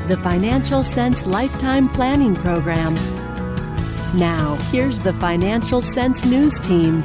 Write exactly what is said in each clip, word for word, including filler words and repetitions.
the Financial Sense Lifetime Planning Program. Now, here's the Financial Sense News Team.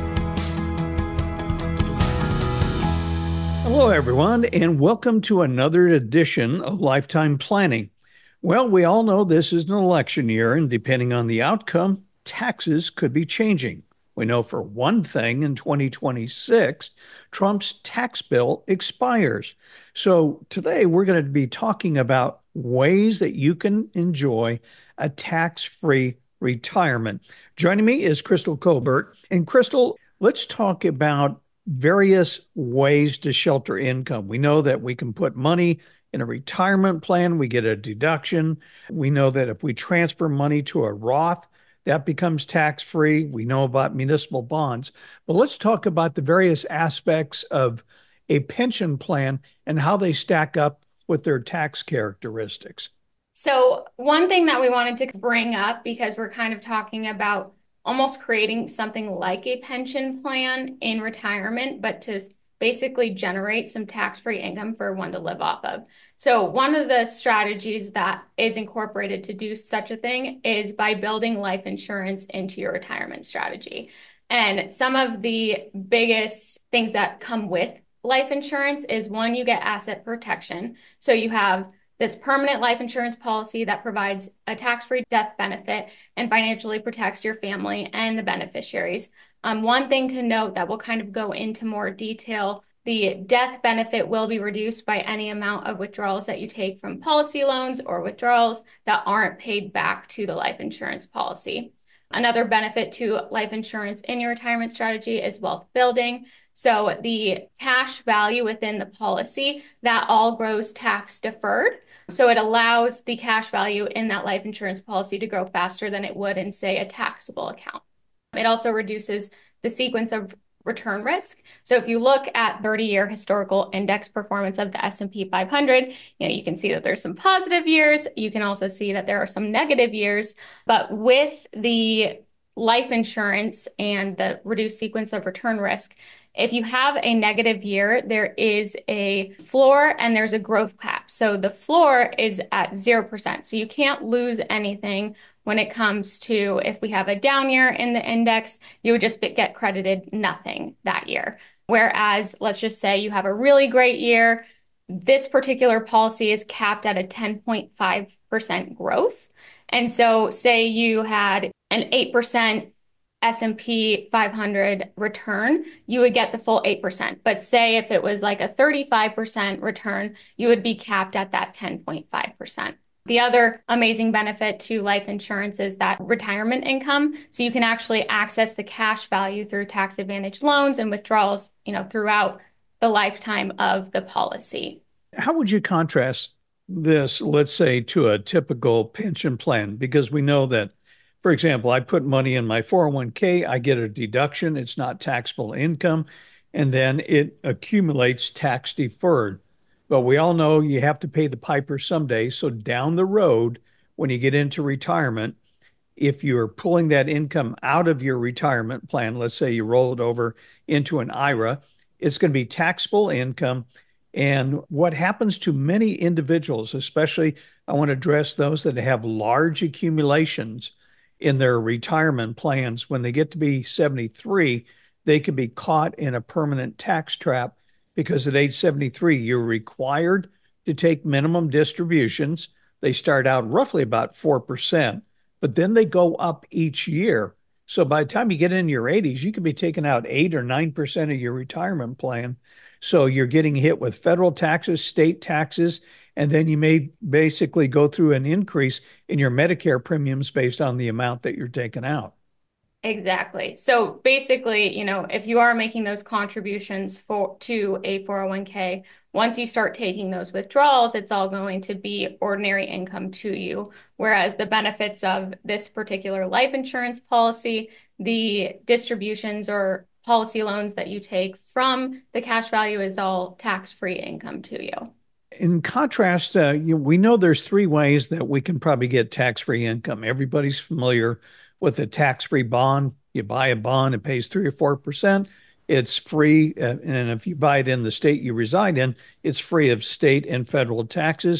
Hello, everyone, and welcome to another edition of Lifetime Planning. Well, we all know this is an election year, and depending on the outcome, taxes could be changing. We know for one thing, in twenty twenty-six, Trump's tax bill expires. So today we're going to be talking about ways that you can enjoy a tax-free retirement. Joining me is Crystal Colbert. And Crystal, let's talk about various ways to shelter income. We know that we can put money in a retirement plan, we get a deduction. We know that if we transfer money to a Roth, that becomes tax-free. We know about municipal bonds. But let's talk about the various aspects of a pension plan and how they stack up with their tax characteristics. So one thing that we wanted to bring up, because we're kind of talking about almost creating something like a pension plan in retirement, but to basically generate some tax-free income for one to live off of. So one of the strategies that is incorporated to do such a thing is by building life insurance into your retirement strategy. And some of the biggest things that come with life insurance is, one, you get asset protection. So you have this permanent life insurance policy that provides a tax-free death benefit and financially protects your family and the beneficiaries. Um, one thing to note that will kind of go into more detail, the death benefit will be reduced by any amount of withdrawals that you take from policy loans or withdrawals that aren't paid back to the life insurance policy. Another benefit to life insurance in your retirement strategy is wealth building. So the cash value within the policy, that all grows tax deferred. So it allows the cash value in that life insurance policy to grow faster than it would in, say, a taxable account. It also reduces the sequence of return risk. So if you look at thirty-year historical index performance of the S and P five hundred, you know, you can see that there's some positive years. You can also see that there are some negative years. But with the life insurance and the reduced sequence of return risk, if you have a negative year, there is a floor and there's a growth cap. So the floor is at zero percent. So you can't lose anything when it comes to, if we have a down year in the index, you would just get credited nothing that year. Whereas, let's just say you have a really great year, this particular policy is capped at a ten point five percent growth. And so say you had an eight percent S and P five hundred return, you would get the full eight percent. But say if it was like a thirty-five percent return, you would be capped at that ten point five percent. The other amazing benefit to life insurance is that retirement income. So you can actually access the cash value through tax advantage loans and withdrawals, you know, throughout the lifetime of the policy. How would you contrast this, let's say, to a typical pension plan? Because we know that, for example, I put money in my four oh one k, I get a deduction, it's not taxable income, and then it accumulates tax deferred. But we all know you have to pay the piper someday. So down the road, when you get into retirement, if you're pulling that income out of your retirement plan, let's say you roll it over into an I R A, it's going to be taxable income. And what happens to many individuals, especially I want to address those that have large accumulations in their retirement plans, when they get to be seventy-three, they can be caught in a permanent tax trap. Because at age seventy-three, you're required to take minimum distributions. They start out roughly about four percent, but then they go up each year. So by the time you get in your eighties, you could be taking out eight or nine percent of your retirement plan. So you're getting hit with federal taxes, state taxes, and then you may basically go through an increase in your Medicare premiums based on the amount that you're taking out. Exactly. So basically, you know, if you are making those contributions for to a four oh one k, once you start taking those withdrawals, it's all going to be ordinary income to you. Whereas the benefits of this particular life insurance policy, the distributions or policy loans that you take from the cash value is all tax-free income to you. In contrast, uh, you, we know there's three ways that we can probably get tax-free income. Everybody's familiar with a tax-free bond. You buy a bond, it pays three or four percent. It's free, uh, and if you buy it in the state you reside in, it's free of state and federal taxes.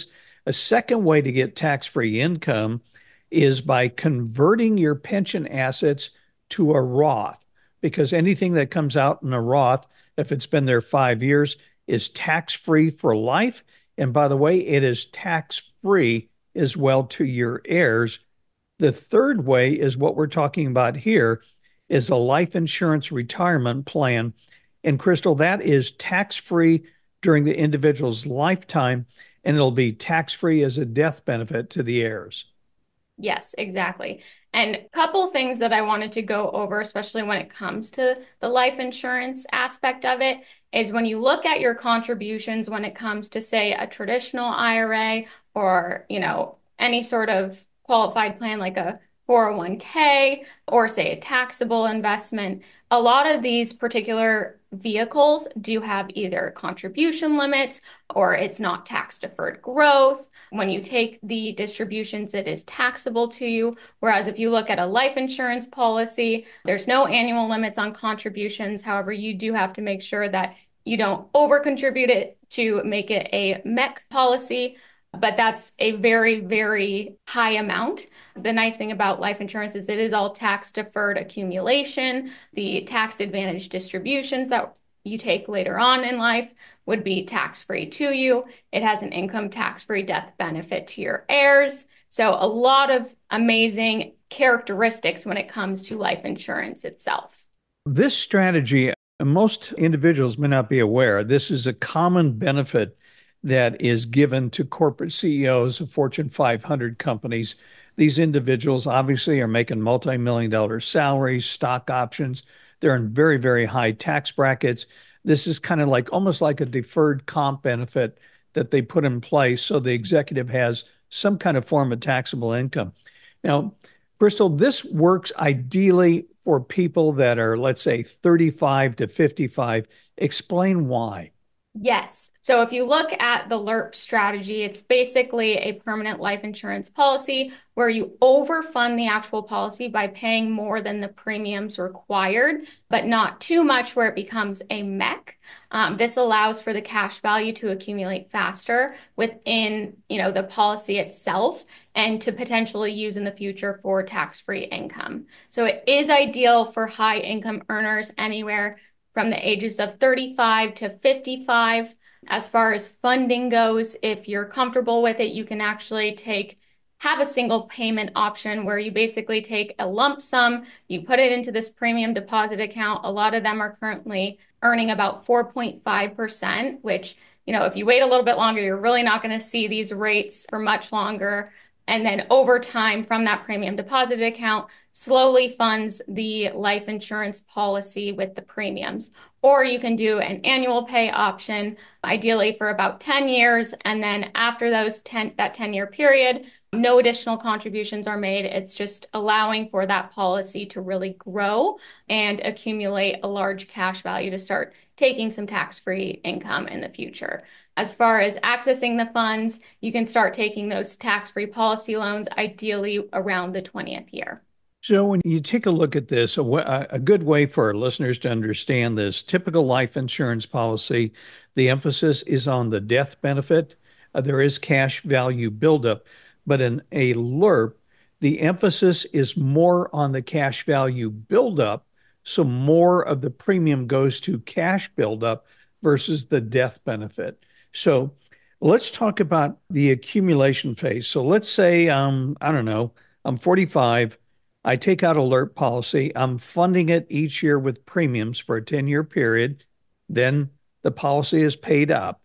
A second way to get tax-free income is by converting your pension assets to a Roth, because anything that comes out in a Roth, if it's been there five years, is tax-free for life. And by the way, it is tax-free as well to your heirs. The third way is what we're talking about here, is a life insurance retirement plan. And Crystal, that is tax-free during the individual's lifetime, and it'll be tax-free as a death benefit to the heirs. Yes, exactly. And a couple things that I wanted to go over, especially when it comes to the life insurance aspect of it, is when you look at your contributions when it comes to, say, a traditional I R A or, you know, any sort of qualified plan like a four oh one k or, say, a taxable investment, a lot of these particular vehicles do have either contribution limits or it's not tax deferred growth. When you take the distributions, it is taxable to you. Whereas if you look at a life insurance policy, there's no annual limits on contributions. However, you do have to make sure that you don't over contribute it to make it a M E C policy. But that's a very, very high amount. The nice thing about life insurance is it is all tax deferred accumulation. The tax advantage distributions that you take later on in life would be tax free to you. It has an income tax free death benefit to your heirs. So a lot of amazing characteristics when it comes to life insurance itself. This strategy, most individuals may not be aware, this is a common benefit that is given to corporate C E Os of Fortune five hundred companies. These individuals obviously are making multi-million dollar salaries, stock options. They're in very, very high tax brackets. This is kind of like almost like a deferred comp benefit that they put in place so the executive has some kind of form of taxable income. Now, Crystal, this works ideally for people that are, let's say, thirty-five to fifty-five. Explain why. Yes. So if you look at the L E R P strategy, it's basically a permanent life insurance policy where you overfund the actual policy by paying more than the premiums required, but not too much where it becomes a M E C. Um, this allows for the cash value to accumulate faster within, you know, the policy itself and to potentially use in the future for tax-free income. So it is ideal for high income earners anywhere from the ages of thirty-five to fifty-five. As far as funding goes, if you're comfortable with it, you can actually take have a single payment option where you basically take a lump sum, you put it into this premium deposit account. A lot of them are currently earning about four point five percent, which, you know, if you wait a little bit longer, you're really not going to see these rates for much longer. And then over time from that premium deposit account, slowly funds the life insurance policy with the premiums. Or you can do an annual pay option, ideally for about ten years. And then after those ten, that ten year period, no additional contributions are made. It's just allowing for that policy to really grow and accumulate a large cash value to start taking some tax-free income in the future. As far as accessing the funds, you can start taking those tax-free policy loans, ideally around the twentieth year. So when you take a look at this, a, a good way for our listeners to understand this typical life insurance policy, the emphasis is on the death benefit. Uh, there is cash value buildup, but in a L E R P, the emphasis is more on the cash value buildup. So more of the premium goes to cash buildup versus the death benefit. So let's talk about the accumulation phase. So let's say, um, I don't know, I'm forty-five. I take out a L E R P policy. I'm funding it each year with premiums for a ten year period. Then the policy is paid up.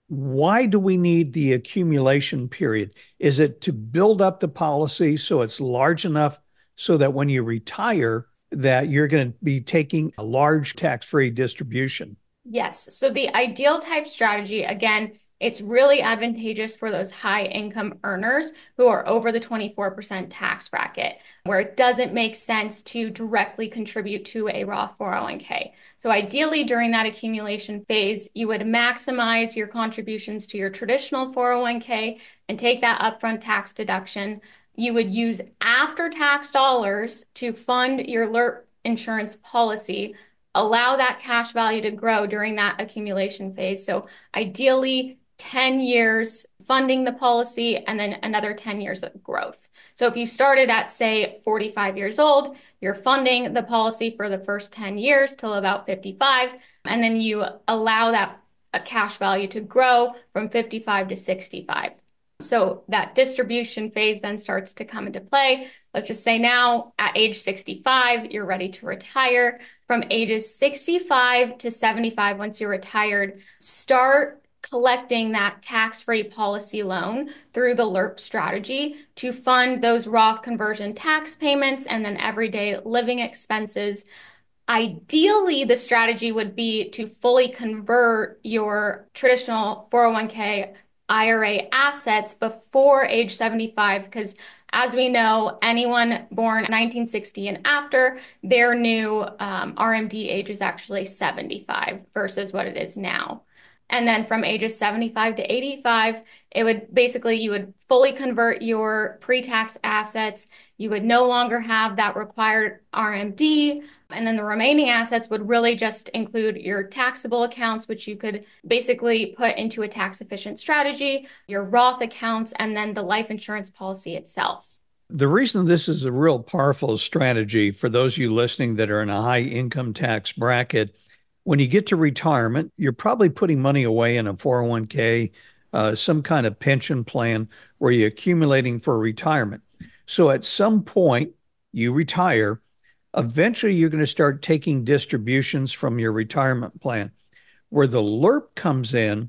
Why do we need the accumulation period? Is it to build up the policy so it's large enough so that when you retire, that you're going to be taking a large tax-free distribution? Yes. So the ideal type strategy, again, it's really advantageous for those high income earners who are over the twenty-four percent tax bracket, where it doesn't make sense to directly contribute to a Roth four oh one k. So ideally during that accumulation phase, you would maximize your contributions to your traditional four oh one k and take that upfront tax deduction. You would use after-tax dollars to fund your L E R P insurance policy, allow that cash value to grow during that accumulation phase. So ideally, ten years funding the policy and then another ten years of growth. So if you started at, say, forty-five years old, you're funding the policy for the first ten years till about fifty-five, and then you allow that a cash value to grow from fifty-five to sixty-five. So that distribution phase then starts to come into play. Let's just say now at age sixty-five, you're ready to retire. From ages sixty-five to seventy-five, once you're retired, start collecting that tax-free policy loan through the L E R P strategy to fund those Roth conversion tax payments and then everyday living expenses. Ideally, the strategy would be to fully convert your traditional four oh one k I R A assets before age seventy-five, because as we know, anyone born nineteen sixty and after, their new um, R M D age is actually seventy-five versus what it is now. And then from ages seventy-five to eighty-five, it would basically, you would fully convert your pre-tax assets. You would no longer have that required R M D. And then the remaining assets would really just include your taxable accounts, which you could basically put into a tax efficient strategy, your Roth accounts, and then the life insurance policy itself. The reason this is a real powerful strategy for those of you listening that are in a high income tax bracket, when you get to retirement, you're probably putting money away in a four oh one k, uh, some kind of pension plan where you're accumulating for retirement. So at some point, you retire. Eventually, you're going to start taking distributions from your retirement plan. Where the L E R P comes in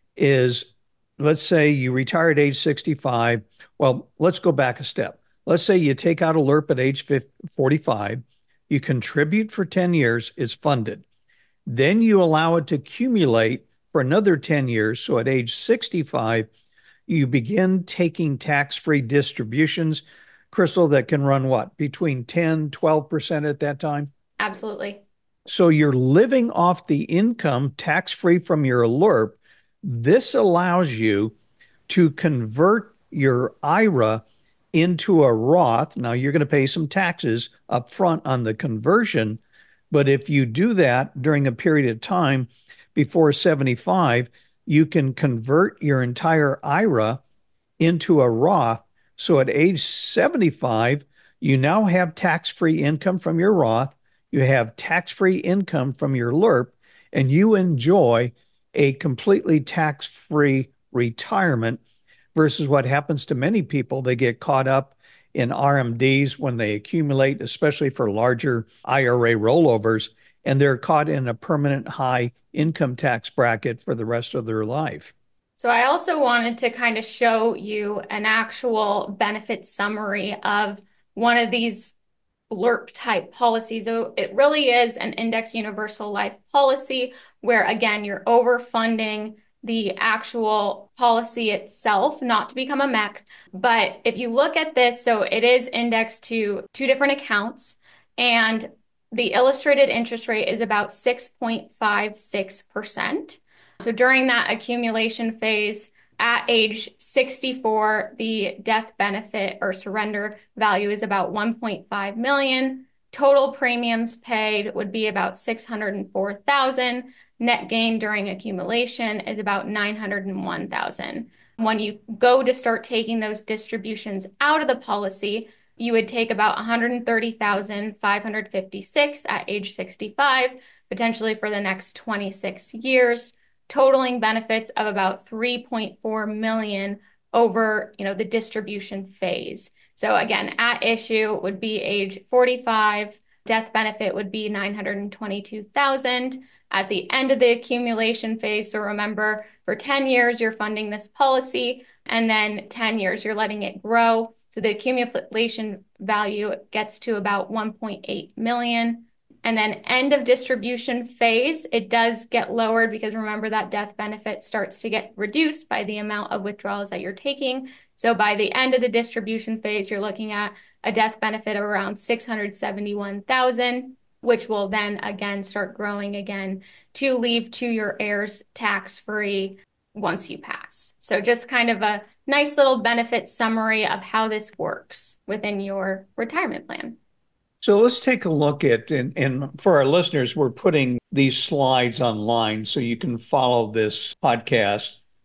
is, let's say you retire at age sixty-five. Well, let's go back a step. Let's say you take out a L E R P at age forty-five. You contribute for ten years. It's funded. Then you allow it to accumulate for another ten years. So at age sixty-five, you begin taking tax-free distributions, Crystal, that can run what? Between ten, twelve percent at that time? Absolutely. So you're living off the income tax-free from your L E R P. This allows you to convert your I R A into a Roth. Now you're going to pay some taxes up front on the conversion, but if you do that during a period of time before seventy-five, you can convert your entire I R A into a Roth. So at age seventy-five, you now have tax-free income from your Roth, you have tax-free income from your L E R P, and you enjoy a completely tax-free retirement versus what happens to many people. They get caught up in R M Ds when they accumulate, especially for larger I R A rollovers, and they're caught in a permanent high income tax bracket for the rest of their life. So I also wanted to kind of show you an actual benefit summary of one of these L E R P type policies. So it really is an index universal life policy where, again, you're overfunding the actual policy itself, not to become a mech. But if you look at this, so it is indexed to two different accounts, and the illustrated interest rate is about six point five six percent. So during that accumulation phase, at age sixty-four, the death benefit or surrender value is about one point five million dollars. Total premiums paid would be about six hundred four thousand dollars. Net gain during accumulation is about nine hundred one thousand dollars. When you go to start taking those distributions out of the policy, you would take about one hundred thirty thousand five hundred fifty-six dollars at age sixty-five, potentially for the next twenty-six years, totaling benefits of about three point four million dollars over, you know, the distribution phase. So again, at issue would be age forty-five, death benefit would be nine hundred twenty-two thousand dollars. At the end of the accumulation phase, so remember, for ten years, you're funding this policy, and then ten years, you're letting it grow. So the accumulation value gets to about one point eight million dollars. And then end of distribution phase, it does get lowered because remember that death benefit starts to get reduced by the amount of withdrawals that you're taking. So by the end of the distribution phase, you're looking at a death benefit of around six hundred seventy-one thousand dollars, which will then again start growing again to leave to your heirs tax-free once you pass. So just kind of a nice little benefit summary of how this works within your retirement plan. So let's take a look at, and, and for our listeners, we're putting these slides online so you can follow this podcast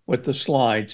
with the slides.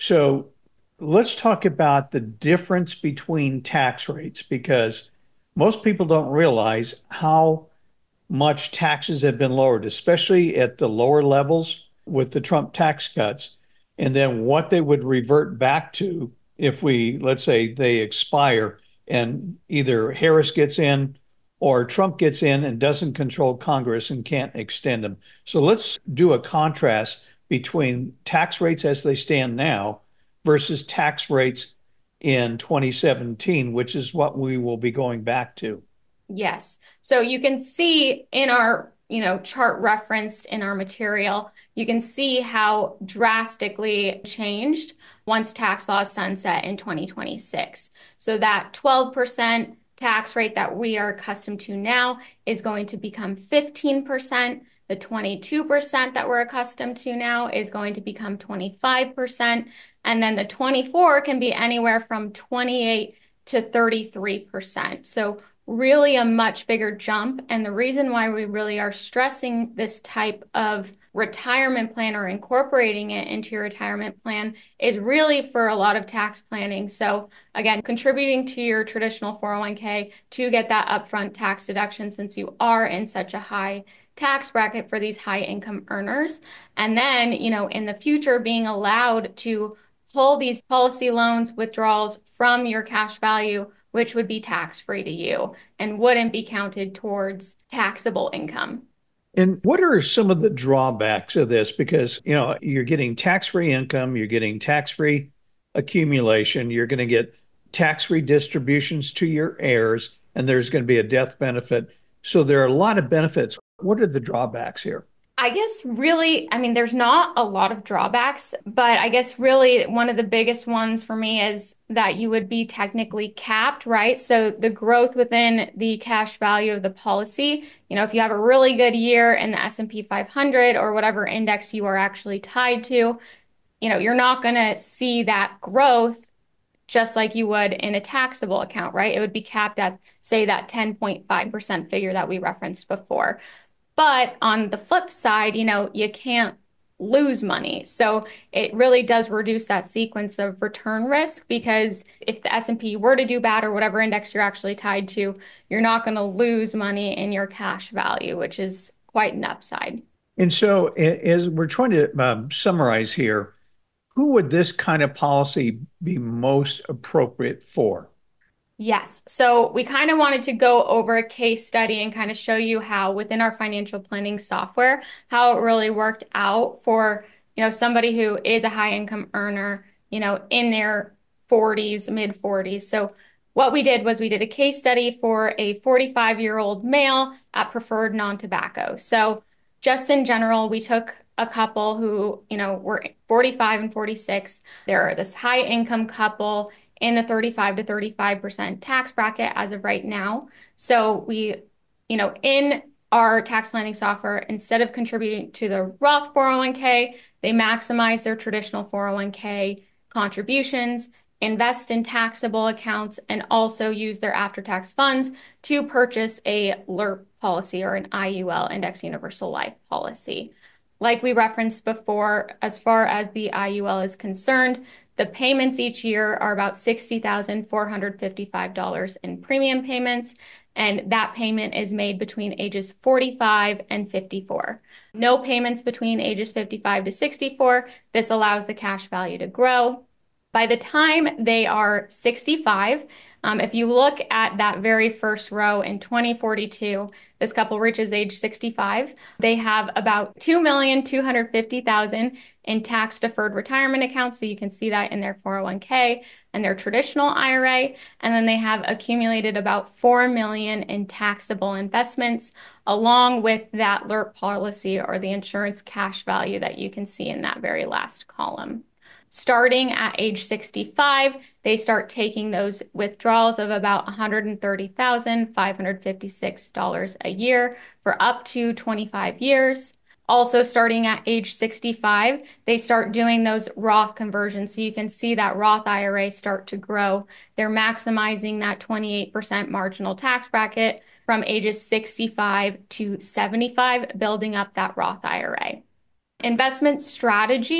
So let's talk about the difference between tax rates because most people don't realize how much taxes have been lowered, especially at the lower levels with the Trump tax cuts, and then what they would revert back to if we, let's say, they expire and either Harris gets in or Trump gets in and doesn't control Congress and can't extend them. So let's do a contrast between tax rates as they stand now versus tax rates in twenty seventeen, which is what we will be going back to. Yes. So you can see in our, you know, chart referenced in our material, you can see how drastically changed once tax laws sunset in twenty twenty-six. So that twelve percent tax rate that we are accustomed to now is going to become fifteen percent. The twenty-two percent that we're accustomed to now is going to become twenty-five percent. And then the twenty-four can be anywhere from twenty-eight to thirty-three percent. So really a much bigger jump. And the reason why we really are stressing this type of retirement plan or incorporating it into your retirement plan is really for a lot of tax planning. So again, contributing to your traditional four oh one k to get that upfront tax deduction since you are in such a high tax bracket for these high income earners. And then, you know, in the future, being allowed to pull these policy loans withdrawals from your cash value, which would be tax-free to you and wouldn't be counted towards taxable income. And what are some of the drawbacks of this? Because, you know, you're getting tax-free income, you're getting tax-free accumulation, you're going to get tax-free distributions to your heirs, and there's going to be a death benefit. So there are a lot of benefits. What are the drawbacks here? I guess really, I mean, there's not a lot of drawbacks, but I guess really one of the biggest ones for me is that you would be technically capped, right? So the growth within the cash value of the policy, you know, if you have a really good year in the S and P five hundred or whatever index you are actually tied to, you know, you're not going to see that growth just like you would in a taxable account, right? It would be capped at, say, that ten point five percent figure that we referenced before. But on the flip side, you know, you can't lose money. So it really does reduce that sequence of return risk because if the S and P were to do bad or whatever index you're actually tied to, you're not going to lose money in your cash value, which is quite an upside. And so as we're trying to um, summarize here, who would this kind of policy be most appropriate for? Yes. So we kind of wanted to go over a case study and kind of show you how within our financial planning software, how it really worked out for, you know, somebody who is a high income earner, you know, in their forties, mid forties. So what we did was we did a case study for a forty-five year old male at preferred non-tobacco. So just in general, we took a couple who, you know, were forty-five and forty-six. They're this high income couple in the thirty-five to thirty-five percent tax bracket as of right now. So we, you know, in our tax planning software, instead of contributing to the Roth four oh one k, they maximize their traditional four oh one k contributions, invest in taxable accounts, and also use their after-tax funds to purchase a L U R P policy or an I U L, Index Universal Life policy. Like we referenced before, as far as the I U L is concerned, the payments each year are about sixty thousand four hundred fifty-five dollars in premium payments, and that payment is made between ages forty-five and fifty-four. No payments between ages fifty-five to sixty-four. This allows the cash value to grow. By the time they are sixty-five, um, if you look at that very first row in twenty forty-two, this couple reaches age sixty-five. They have about two million two hundred fifty thousand dollars in tax-deferred retirement accounts. So you can see that in their four oh one k and their traditional I R A. And then they have accumulated about four million dollars in taxable investments, along with that L U R P policy or the insurance cash value that you can see in that very last column. Starting at age sixty-five, they start taking those withdrawals of about one hundred thirty thousand five hundred fifty-six dollars a year for up to twenty-five years. Also starting at age sixty-five, they start doing those Roth conversions. So you can see that Roth I R A start to grow. They're maximizing that twenty-eight percent marginal tax bracket from ages sixty-five to seventy-five, building up that Roth I R A. Investment strategy.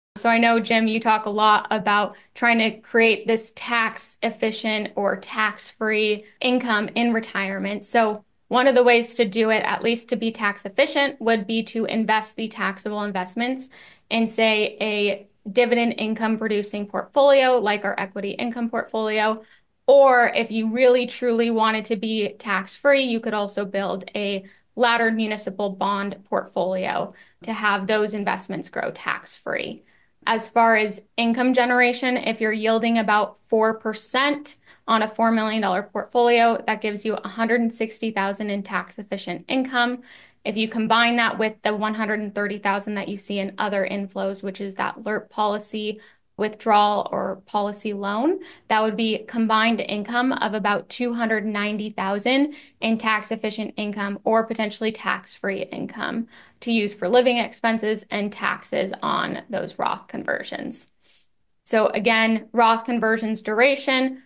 So I know, Jim, you talk a lot about trying to create this tax efficient or tax-free income in retirement. So one of the ways to do it, at least to be tax efficient, would be to invest the taxable investments in, say, a dividend income producing portfolio like our equity income portfolio. Or if you really truly wanted to be tax-free, you could also build a laddered municipal bond portfolio to have those investments grow tax-free. As far as income generation, if you're yielding about four percent on a four million dollars portfolio, that gives you one hundred sixty thousand dollars in tax efficient income. If you combine that with the one hundred thirty thousand dollars that you see in other inflows, which is that L R P policy withdrawal or policy loan, that would be combined income of about two hundred ninety thousand dollars in tax efficient income or potentially tax-free income to use for living expenses and taxes on those Roth conversions. So again, Roth conversions duration,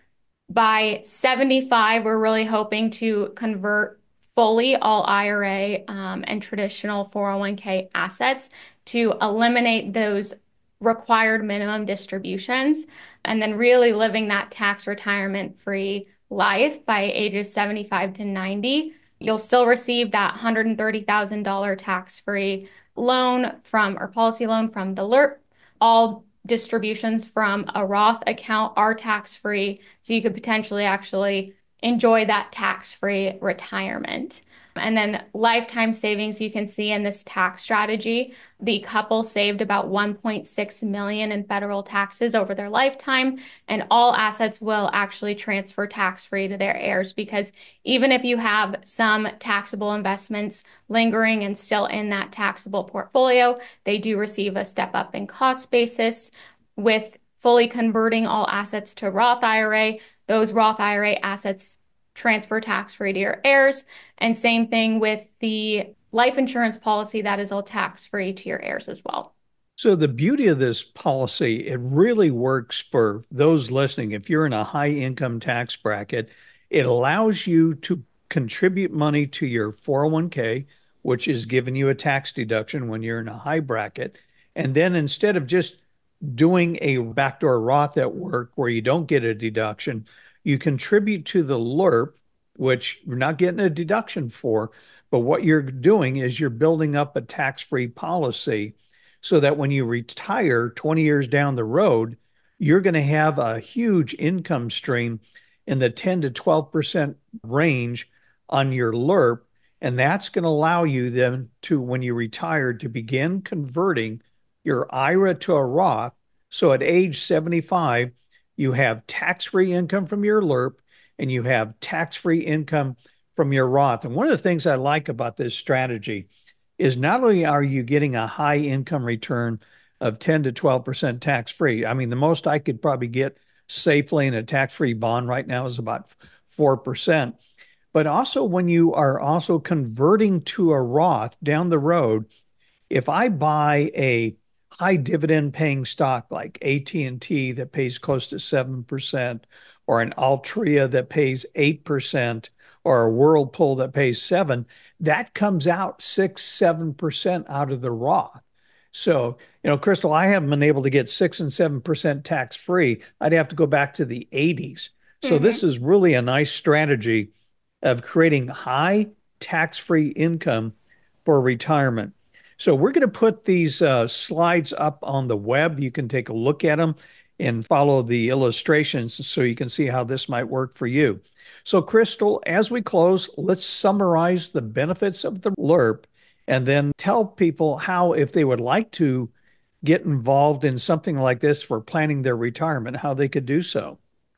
by seventy-five, we're really hoping to convert fully all I R A um, and traditional four oh one k assets to eliminate those required minimum distributions, and then really living that tax retirement free life by ages seventy-five to ninety. You'll still receive that one hundred thirty thousand dollars tax-free loan from or policy loan from the L R P. All distributions from a Roth account are tax-free, so you could potentially actually enjoy that tax-free retirement. And then lifetime savings, you can see in this tax strategy, the couple saved about one point six million dollars in federal taxes over their lifetime, and all assets will actually transfer tax-free to their heirs, because even if you have some taxable investments lingering and still in that taxable portfolio, they do receive a step up in cost basis. With fully converting all assets to Roth I R A, those Roth I R A assets transfer tax-free to your heirs. And same thing with the life insurance policy, that is all tax-free to your heirs as well. So the beauty of this policy, it really works for those listening. If you're in a high income tax bracket, it allows you to contribute money to your four oh one k, which is giving you a tax deduction when you're in a high bracket. And then instead of just doing a backdoor Roth at work where you don't get a deduction, you contribute to the L R P, which you're not getting a deduction for, but what you're doing is you're building up a tax-free policy so that when you retire twenty years down the road, you're going to have a huge income stream in the ten to twelve percent range on your L R P. And that's going to allow you then to, when you retire, to begin converting your I R A to a Roth. So at age seventy-five, you have tax-free income from your L R P and you have tax-free income from your Roth. And one of the things I like about this strategy is not only are you getting a high income return of ten to twelve percent tax-free. I mean, the most I could probably get safely in a tax-free bond right now is about four percent. But also when you are also converting to a Roth down the road, if I buy a high dividend paying stock like A T and T that pays close to seven percent, or an Altria that pays eight percent, or a Whirlpool that pays seven, that comes out six, seven percent out of the Roth. So, you know, Crystal, I haven't been able to get six and seven percent tax free. I'd have to go back to the eighties. So mm-hmm. This is really a nice strategy of creating high tax-free income for retirement. So we're going to put these uh, slides up on the web. You can take a look at them and follow the illustrations so you can see how this might work for you. So Crystal, as we close, let's summarize the benefits of the L R P and then tell people how, if they would like to get involved in something like this for planning their retirement, how they could do so.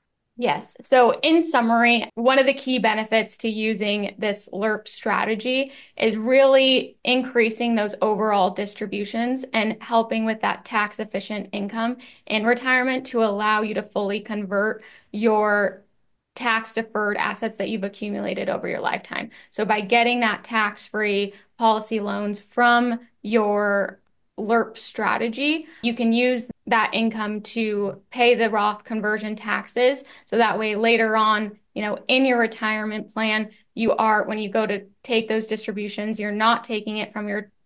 Yes. So in summary, one of the key benefits to using this L R P strategy is really increasing those overall distributions and helping with that tax efficient income in retirement to allow you to fully convert your tax deferred assets that you've accumulated over your lifetime. So by getting that tax-free policy loans from your L R P strategy, you can use that income to pay the Roth conversion taxes. So that way later on, you know, in your retirement plan, you are, when you go to take those distributions, you're not taking it from your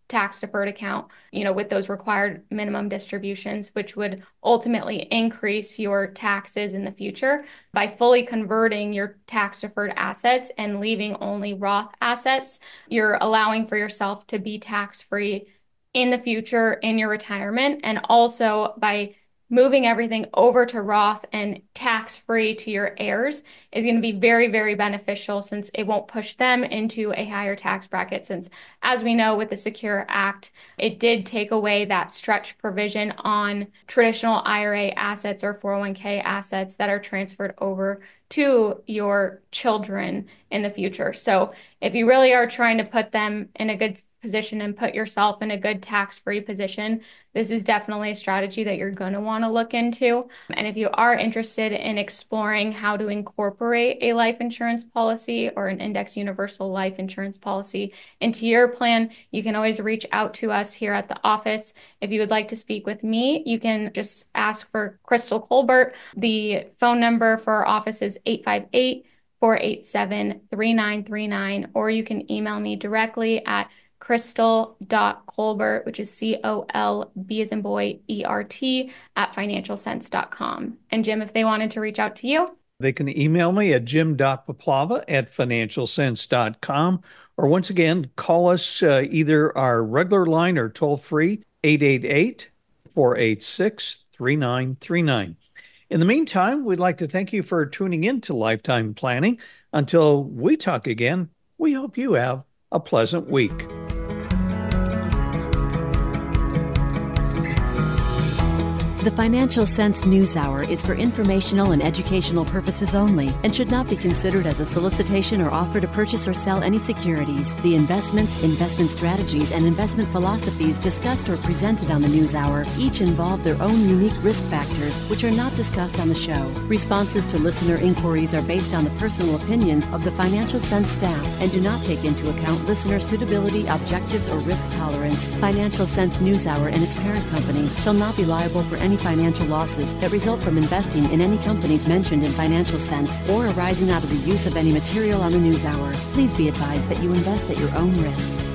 tax-deferred account, you know, with those required minimum distributions, which would ultimately increase your taxes in the future. By fully converting your tax-deferred assets and leaving only Roth assets, you're allowing for yourself to be tax-free in the future in your retirement. And also by moving everything over to Roth and tax-free to your heirs is going to be very, very beneficial, since it won't push them into a higher tax bracket. Since, as we know, with the Secure Act, it did take away that stretch provision on traditional I R A assets or four oh one k assets that are transferred over to your children in the future. So if you really are trying to put them in a good position and put yourself in a good tax-free position, this is definitely a strategy that you're going to want to look into. And if you are interested in exploring how to incorporate a life insurance policy or an index universal life insurance policy into your plan, you can always reach out to us here at the office. If you would like to speak with me, you can just ask for Crystal Colbert. The phone number for our office is eight five eight, four eight seven, three nine three nine, or you can email me directly at crystal dot colbert, which is C O L B as in boy, E R T, at financial sense dot com. And Jim, if they wanted to reach out to you, they can email me at jim dot puplava at financial sense dot com, or once again, call us uh, either our regular line or toll free, eight eight eight, four eight six, three nine three nine. In the meantime, we'd like to thank you for tuning in to Lifetime Planning. Until we talk again, we hope you have a pleasant week. The Financial Sense News Hour is for informational and educational purposes only and should not be considered as a solicitation or offer to purchase or sell any securities. The investments, investment strategies, and investment philosophies discussed or presented on the News Hour each involve their own unique risk factors, which are not discussed on the show. Responses to listener inquiries are based on the personal opinions of the Financial Sense staff and do not take into account listener suitability, objectives, or risk tolerance. Financial Sense News Hour and its parent company shall not be liable for any financial losses that result from investing in any companies mentioned in Financial Sense or arising out of the use of any material on the News Hour. Please be advised that you invest at your own risk.